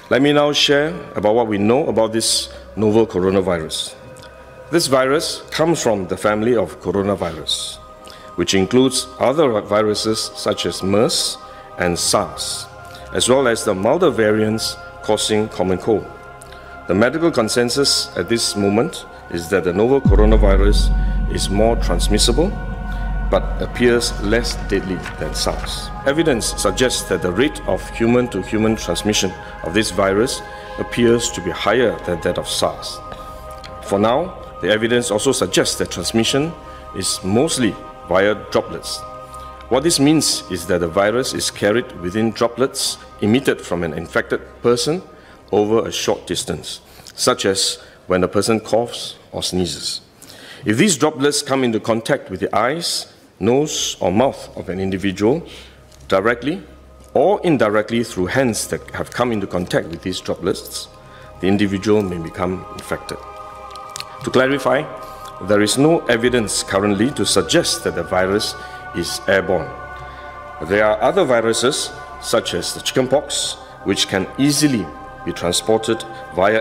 Let me now share about what we know about this novel coronavirus. This virus comes from the family of coronavirus, which includes other viruses such as MERS and SARS, as well as the milder variants causing common cold. The medical consensus at this moment is that the novel coronavirus is more transmissible but appears less deadly than SARS. Evidence suggests that the rate of human-to-human transmission of this virus appears to be higher than that of SARS. For now, the evidence also suggests that transmission is mostly via droplets. What this means is that the virus is carried within droplets emitted from an infected person over a short distance, such as when a person coughs or sneezes. If these droplets come into contact with the eyes, nose or mouth of an individual, directly or indirectly through hands that have come into contact with these droplets, the individual may become infected. To clarify, there is no evidence currently to suggest that the virus is airborne. There are other viruses, such as the chickenpox, which can easily be transported via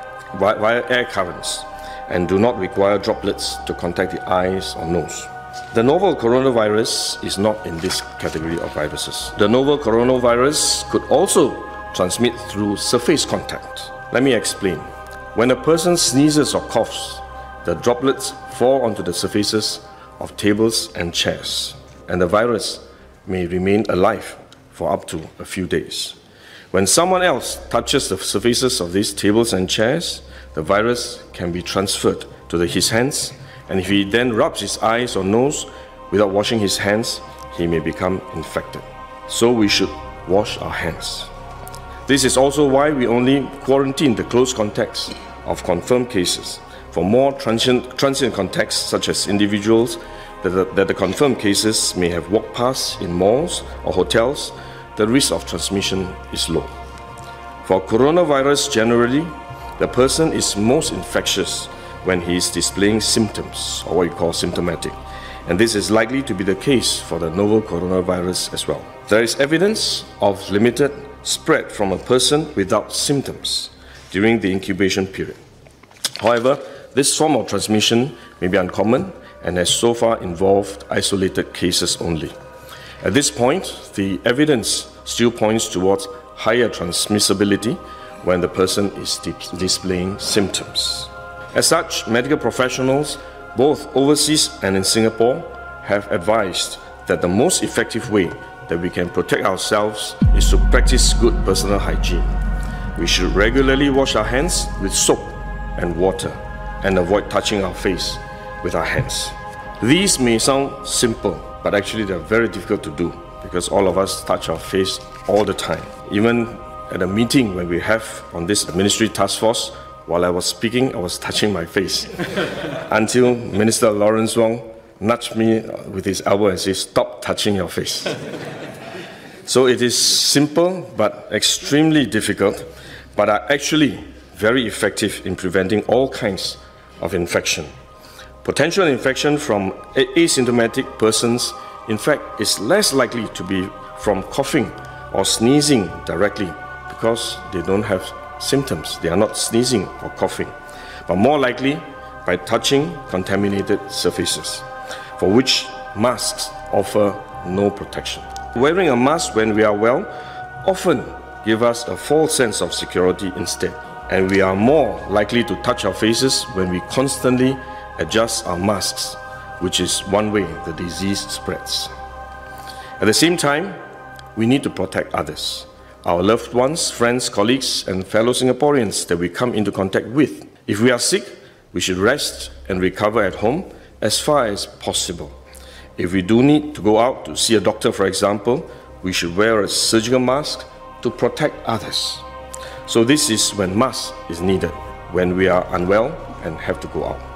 air currents and do not require droplets to contact the eyes or nose. The novel coronavirus is not in this category of viruses. The novel coronavirus could also transmit through surface contact. Let me explain. When a person sneezes or coughs, the droplets fall onto the surfaces of tables and chairs, and the virus may remain alive for up to a few days. When someone else touches the surfaces of these tables and chairs, the virus can be transferred to his hands, and if he then rubs his eyes or nose without washing his hands, he may become infected. So we should wash our hands. This is also why we only quarantine the close contacts of confirmed cases. For more transient contacts, such as individuals that the confirmed cases may have walked past in malls or hotels, the risk of transmission is low. For coronavirus generally, the person is most infectious when he is displaying symptoms, or what you call symptomatic. And this is likely to be the case for the novel coronavirus as well. There is evidence of limited spread from a person without symptoms during the incubation period. However, this form of transmission may be uncommon and has so far involved isolated cases only. At this point, the evidence still points towards higher transmissibility when the person is displaying symptoms. As such, medical professionals, both overseas and in Singapore, have advised that the most effective way that we can protect ourselves is to practice good personal hygiene. We should regularly wash our hands with soap and water and avoid touching our face with our hands. These may sound simple, but actually they're very difficult to do because all of us touch our face all the time. Even at a meeting when we have on this ministry task force, while I was speaking, I was touching my face until Minister Lawrence Wong nudged me with his elbow and said, "Stop touching your face." So it is simple but extremely difficult, but are actually very effective in preventing all kinds of infection. Potential infection from asymptomatic persons, in fact, is less likely to be from coughing or sneezing directly because they don't have symptoms. They are not sneezing or coughing, but more likely by touching contaminated surfaces, for which masks offer no protection. Wearing a mask when we are well often gives us a false sense of security instead, and we are more likely to touch our faces when we constantly adjust our masks, which is one way the disease spreads. At the same time, we need to protect others, our loved ones, friends, colleagues, and fellow Singaporeans that we come into contact with. If we are sick, we should rest and recover at home as far as possible. If we do need to go out to see a doctor, for example, we should wear a surgical mask to protect others. So this is when mask is needed, when we are unwell and have to go out.